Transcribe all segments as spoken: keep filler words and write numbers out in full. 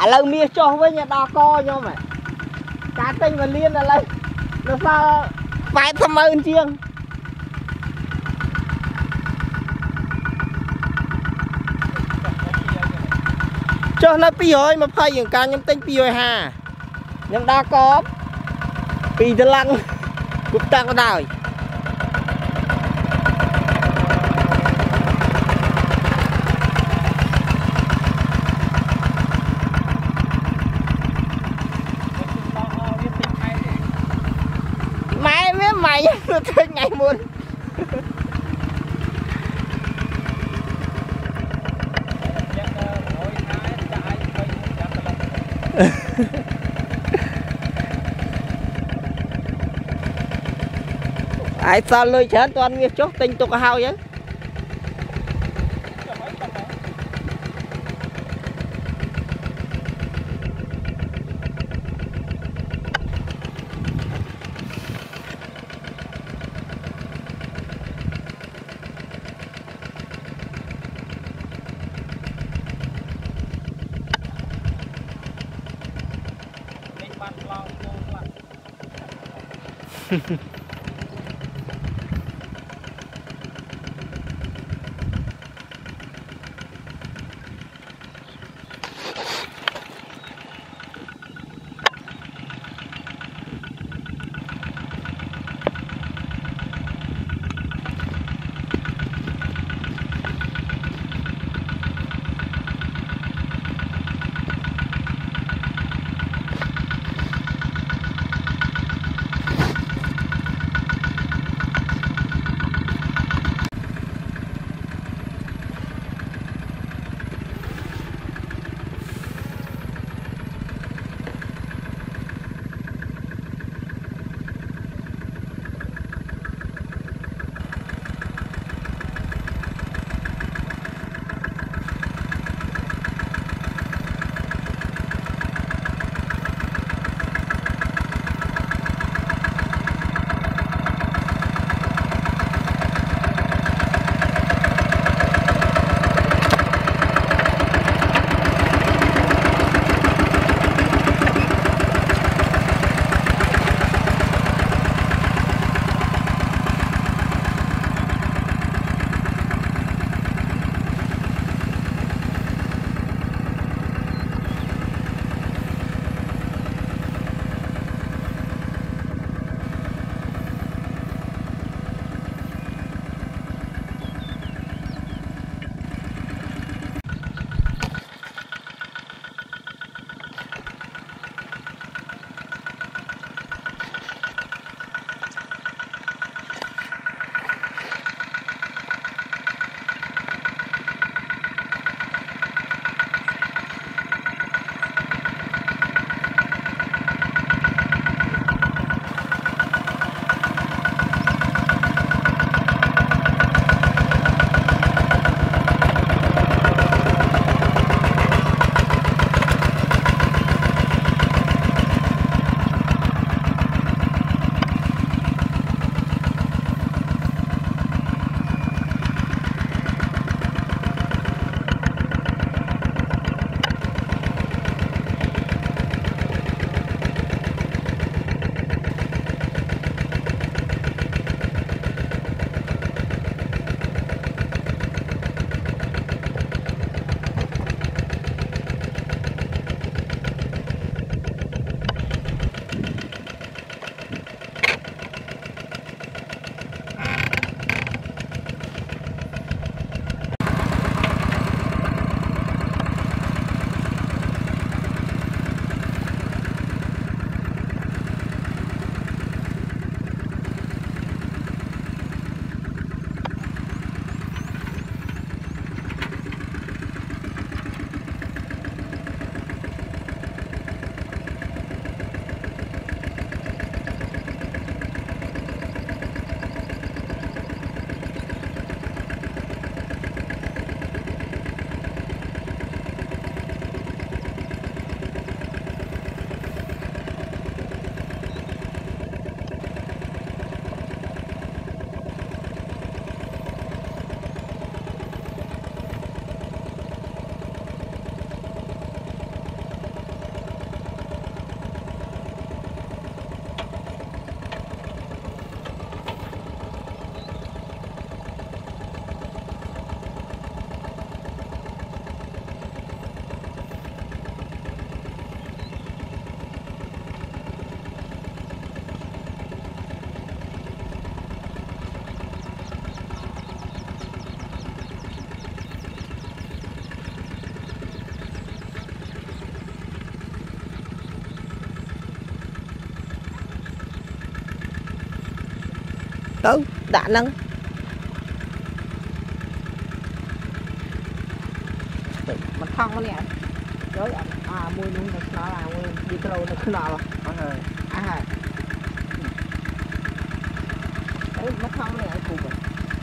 à lâu mía cho với nhà đo co nhau mà cá tinh và liên là lấy nó sao phải thăm ơn chiêng cho nó pi rồi mà phải những cá nhắm tinh pi rồi ha nhắm đo có pi từ lăng cục tăng có đào mày biết mày nó thích ngày muôn ai sao lôi chết toàn nghe chốt tinh tục hao chứ đâu đã nâng มันท่องมันเนี่ยเดี๋ยวอ่ามวยนุ่งnó là mùi đi cái đầu nó cứ nào rồi à hả đấy nóท่องnày cùng rồi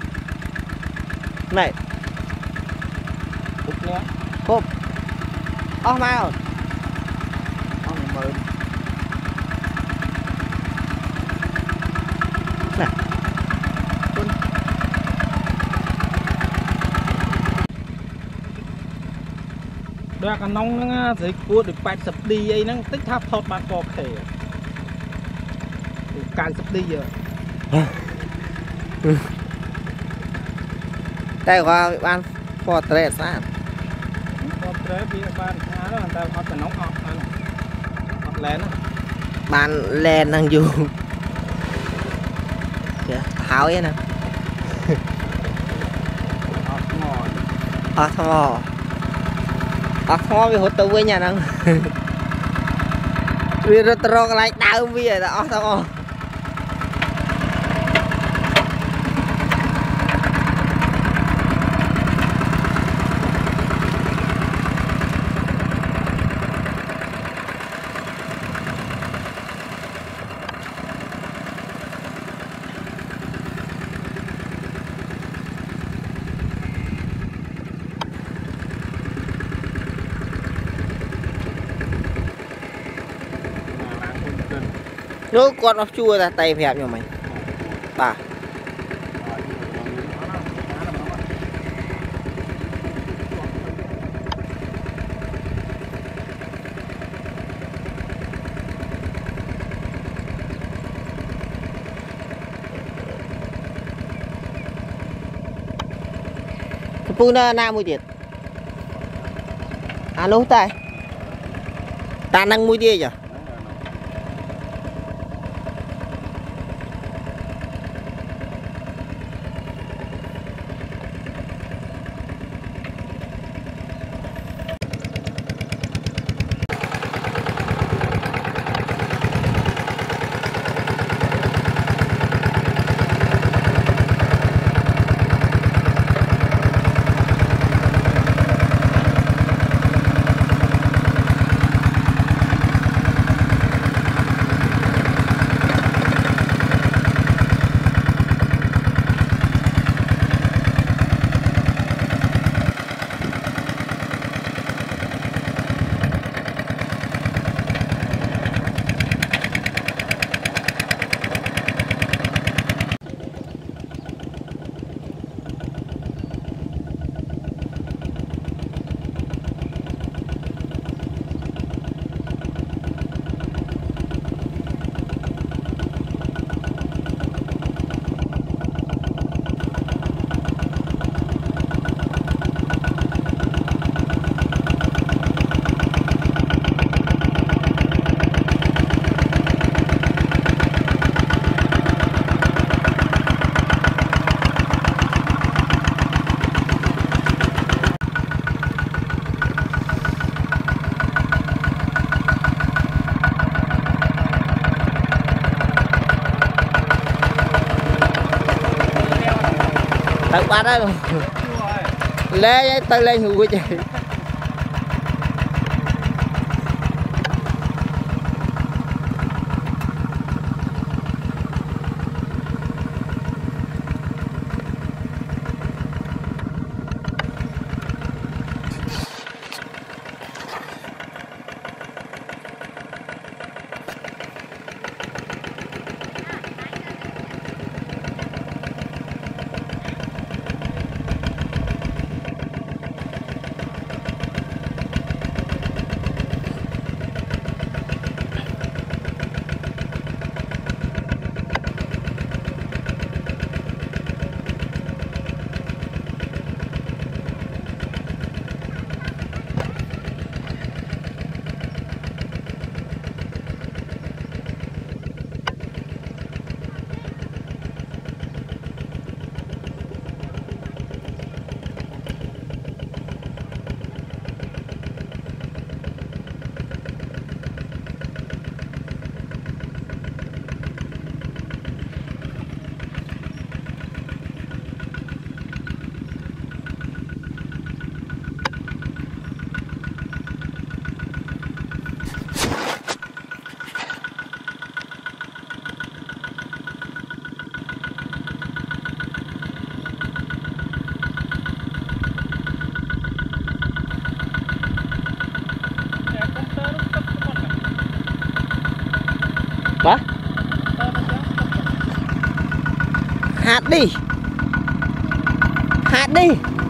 này cục nhé hộp ô mau ông mời này đôi cái nông nó thì cua được bạch sập đi ấy nó tích tháp thọt bàn cò khề càn sập đi giờ đây qua ban portrait sao portrait bị ban khá đó người ta họ phải nóng ngọt này ngọt lén á ban len đang dù tháo vậy nè ngọt ngọt à thò à thò vì hốt tàu với nhà năng vì rất rõ cái này đau vì vậy đó thò nó con nó chua ra tay phèo nhiều mày bà phu na na mùi tiệt à lúc tay ta năng mùi tiệt chưa tao bắt đó luôn lê tao lên hụi chị Hả? Hạt đi. Hạt đi.